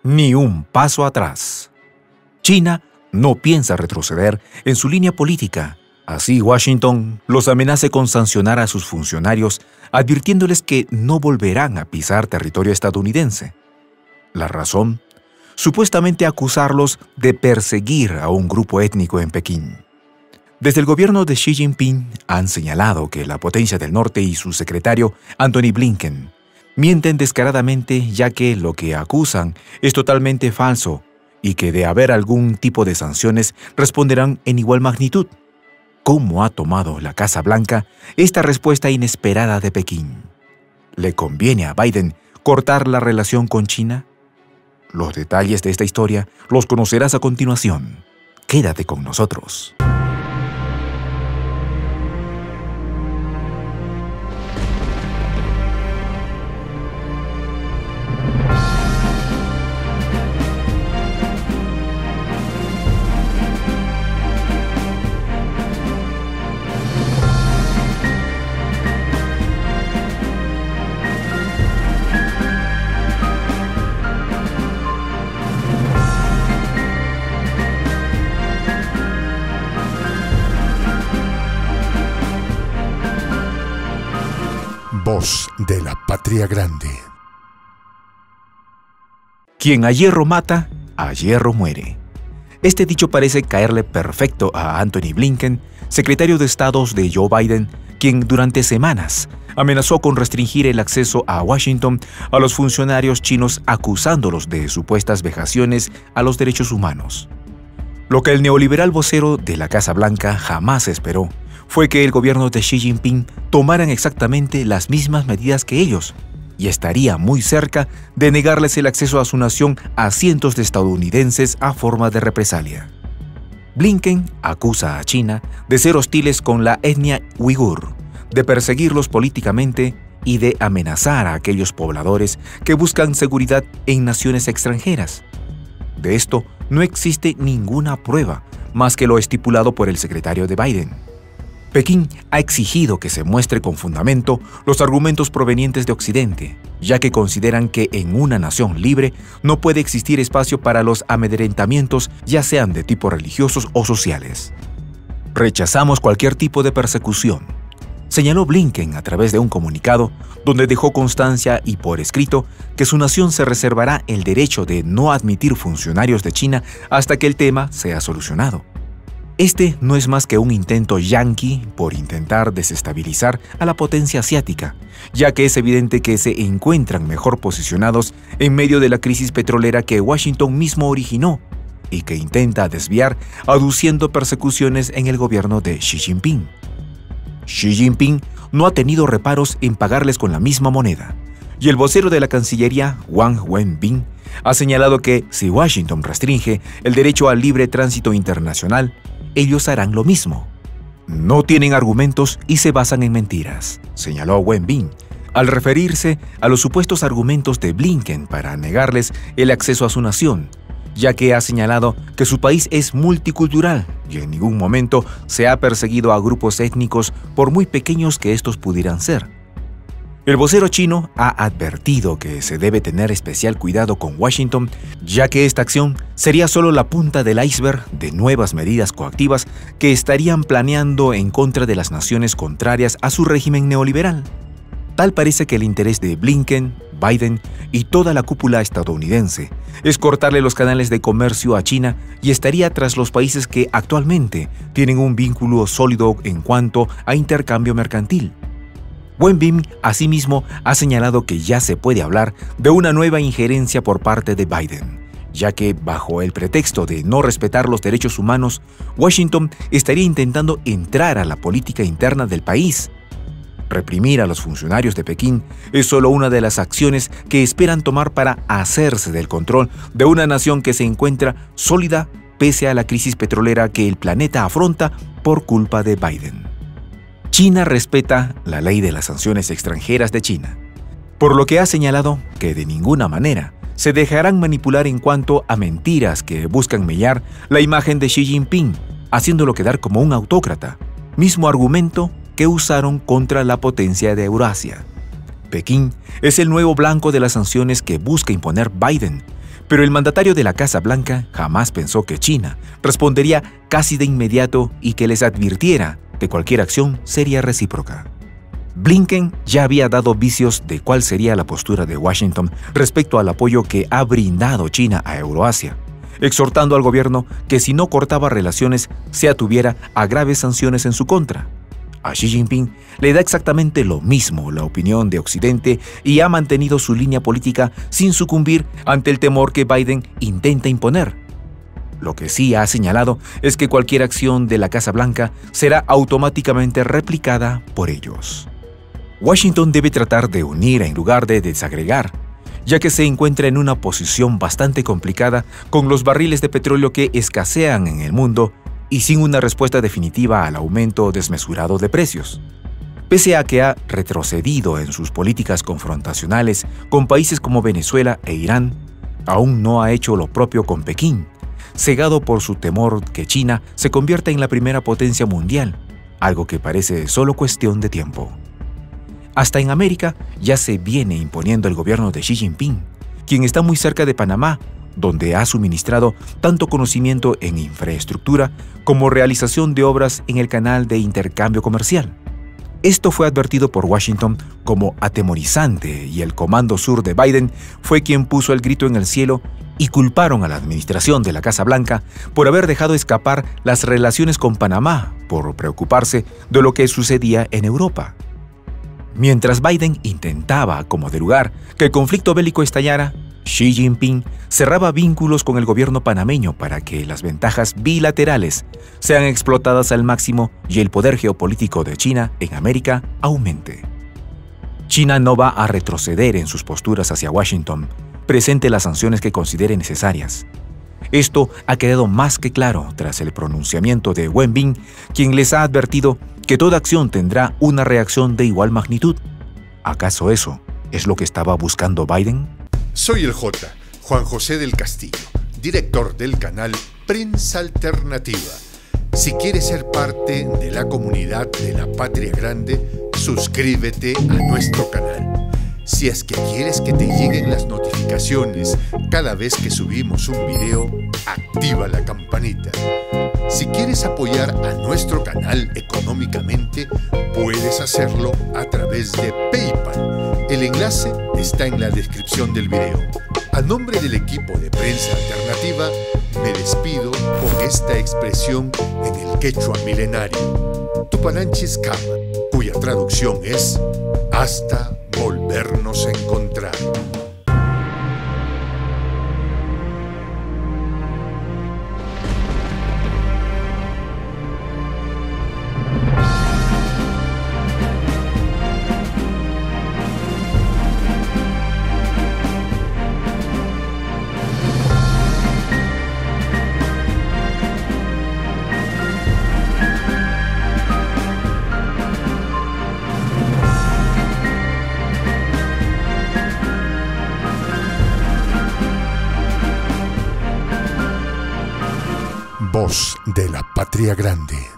Ni un paso atrás. China no piensa retroceder en su línea política. Así Washington los amenaza con sancionar a sus funcionarios, advirtiéndoles que no volverán a pisar territorio estadounidense. La razón, supuestamente acusarlos de perseguir a un grupo étnico en Pekín. Desde el gobierno de Xi Jinping han señalado que la potencia del norte y su secretario, Antony Blinken, mienten descaradamente, ya que lo que acusan es totalmente falso y que de haber algún tipo de sanciones responderán en igual magnitud. ¿Cómo ha tomado la Casa Blanca esta respuesta inesperada de Pekín? ¿Le conviene a Biden cortar la relación con China? Los detalles de esta historia los conocerás a continuación. Quédate con nosotros. Voz de la Patria Grande. Quien a hierro mata, a hierro muere. Este dicho parece caerle perfecto a Antony Blinken, secretario de Estado de Joe Biden, quien durante semanas amenazó con restringir el acceso a Washington a los funcionarios chinos, acusándolos de supuestas vejaciones a los derechos humanos. Lo que el neoliberal vocero de la Casa Blanca jamás esperó fue que el gobierno de Xi Jinping tomaran exactamente las mismas medidas que ellos, y estaría muy cerca de negarles el acceso a su nación a cientos de estadounidenses a forma de represalia. Blinken acusa a China de ser hostiles con la etnia uigur, de perseguirlos políticamente y de amenazar a aquellos pobladores que buscan seguridad en naciones extranjeras. De esto no existe ninguna prueba más que lo estipulado por el secretario de Biden. Pekín ha exigido que se muestre con fundamento los argumentos provenientes de Occidente, ya que consideran que en una nación libre no puede existir espacio para los amedrentamientos, ya sean de tipo religiosos o sociales. Rechazamos cualquier tipo de persecución, señaló Blinken a través de un comunicado donde dejó constancia y por escrito que su nación se reservará el derecho de no admitir funcionarios de China hasta que el tema sea solucionado. Este no es más que un intento yanqui por intentar desestabilizar a la potencia asiática, ya que es evidente que se encuentran mejor posicionados en medio de la crisis petrolera que Washington mismo originó y que intenta desviar aduciendo persecuciones en el gobierno de Xi Jinping. Xi Jinping no ha tenido reparos en pagarles con la misma moneda, y el vocero de la Cancillería, Wang Wenbin, ha señalado que si Washington restringe el derecho al libre tránsito internacional, ellos harán lo mismo. No tienen argumentos y se basan en mentiras, señaló Wenbin, al referirse a los supuestos argumentos de Blinken para negarles el acceso a su nación, ya que ha señalado que su país es multicultural y en ningún momento se ha perseguido a grupos étnicos por muy pequeños que estos pudieran ser. El vocero chino ha advertido que se debe tener especial cuidado con Washington, ya que esta acción sería solo la punta del iceberg de nuevas medidas coactivas que estarían planeando en contra de las naciones contrarias a su régimen neoliberal. Tal parece que el interés de Blinken, Biden y toda la cúpula estadounidense es cortarle los canales de comercio a China y estaría tras los países que actualmente tienen un vínculo sólido en cuanto a intercambio mercantil. Wenbin asimismo ha señalado que ya se puede hablar de una nueva injerencia por parte de Biden, ya que bajo el pretexto de no respetar los derechos humanos, Washington estaría intentando entrar a la política interna del país. Reprimir a los funcionarios de Pekín es solo una de las acciones que esperan tomar para hacerse del control de una nación que se encuentra sólida pese a la crisis petrolera que el planeta afronta por culpa de Biden. China respeta la ley de las sanciones extranjeras de China, por lo que ha señalado que de ninguna manera se dejarán manipular en cuanto a mentiras que buscan mellar la imagen de Xi Jinping, haciéndolo quedar como un autócrata, mismo argumento que usaron contra la potencia de Eurasia. Pekín es el nuevo blanco de las sanciones que busca imponer Biden, Pero el mandatario de la Casa Blanca jamás pensó que China respondería casi de inmediato y que les advirtiera que cualquier acción sería recíproca. Blinken ya había dado vicios de cuál sería la postura de Washington respecto al apoyo que ha brindado China a Euroasia, exhortando al gobierno que si no cortaba relaciones se atuviera a graves sanciones en su contra. A Xi Jinping le da exactamente lo mismo la opinión de Occidente y ha mantenido su línea política sin sucumbir ante el temor que Biden intenta imponer. Lo que sí ha señalado es que cualquier acción de la Casa Blanca será automáticamente replicada por ellos. Washington debe tratar de unir en lugar de desagregar, ya que se encuentra en una posición bastante complicada con los barriles de petróleo que escasean en el mundo y sin una respuesta definitiva al aumento desmesurado de precios. Pese a que ha retrocedido en sus políticas confrontacionales con países como Venezuela e Irán, aún no ha hecho lo propio con Pekín, cegado por su temor que China se convierta en la primera potencia mundial, algo que parece solo cuestión de tiempo. Hasta en América ya se viene imponiendo el gobierno de Xi Jinping, quien está muy cerca de Panamá, donde ha suministrado tanto conocimiento en infraestructura como realización de obras en el canal de intercambio comercial. Esto fue advertido por Washington como atemorizante y el Comando Sur de Biden fue quien puso el grito en el cielo y culparon a la administración de la Casa Blanca por haber dejado escapar las relaciones con Panamá por preocuparse de lo que sucedía en Europa. Mientras Biden intentaba, como de lugar, que el conflicto bélico estallara, Xi Jinping cerraba vínculos con el gobierno panameño para que las ventajas bilaterales sean explotadas al máximo y el poder geopolítico de China en América aumente. China no va a retroceder en sus posturas hacia Washington, presente las sanciones que considere necesarias. Esto ha quedado más que claro tras el pronunciamiento de Wen Bin, quien les ha advertido que toda acción tendrá una reacción de igual magnitud. ¿Acaso eso es lo que estaba buscando Biden? Soy el J, Juan José del Castillo, director del canal Prensa Alternativa. Si quieres ser parte de la comunidad de la Patria Grande, suscríbete a nuestro canal. Si es que quieres que te lleguen las notificaciones cada vez que subimos un video, activa la campanita. Si quieres apoyar a nuestro canal económicamente, puedes hacerlo a través de PayPal. El enlace está en la descripción del video. A nombre del equipo de Prensa Alternativa, me despido con esta expresión en el quechua milenario, Tupananchis Kama, cuya traducción es hasta volvernos a encontrar. Voz de la Patria Grande.